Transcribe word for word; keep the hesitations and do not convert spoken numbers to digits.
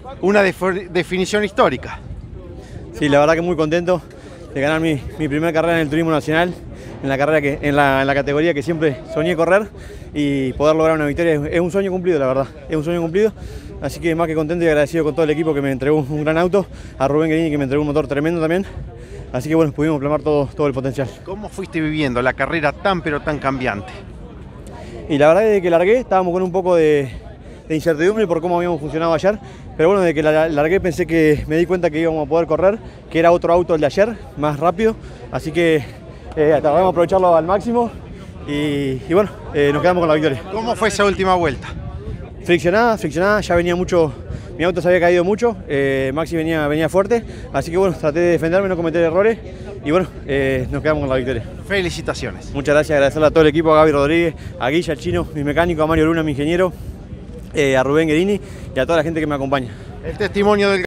una definición histórica. Sí, la verdad que muy contento de ganar mi, mi primera carrera en el turismo nacional, en la, carrera que, en, la, en la categoría que siempre soñé correr, y poder lograr una victoria es, es un sueño cumplido, la verdad, es un sueño cumplido. Así que más que contento y agradecido con todo el equipo que me entregó un, un gran auto, a Rubén Guerini que me entregó un motor tremendo también. Así que bueno, pudimos plasmar todo, todo el potencial. ¿Cómo fuiste viviendo la carrera tan pero tan cambiante? Y la verdad es que largué, estábamos con un poco de, de incertidumbre por cómo habíamos funcionado ayer, pero bueno, desde que la largué pensé que me di cuenta que íbamos a poder correr, que era otro auto el de ayer, más rápido, así que eh, tratamos de aprovecharlo al máximo y, y bueno, eh, nos quedamos con la victoria. ¿Cómo fue esa última vuelta? Friccionada, friccionada, ya venía mucho, mi auto se había caído mucho, eh, Maxi venía, venía fuerte, así que bueno, traté de defenderme, no cometer errores y bueno, eh, nos quedamos con la victoria. Felicitaciones. Muchas gracias, agradecerle a todo el equipo, a Gaby Rodríguez, a Guilla, al Chino, mi mecánico, a Mario Luna, mi ingeniero, eh, a Rubén Guerini y a toda la gente que me acompaña. El testimonio del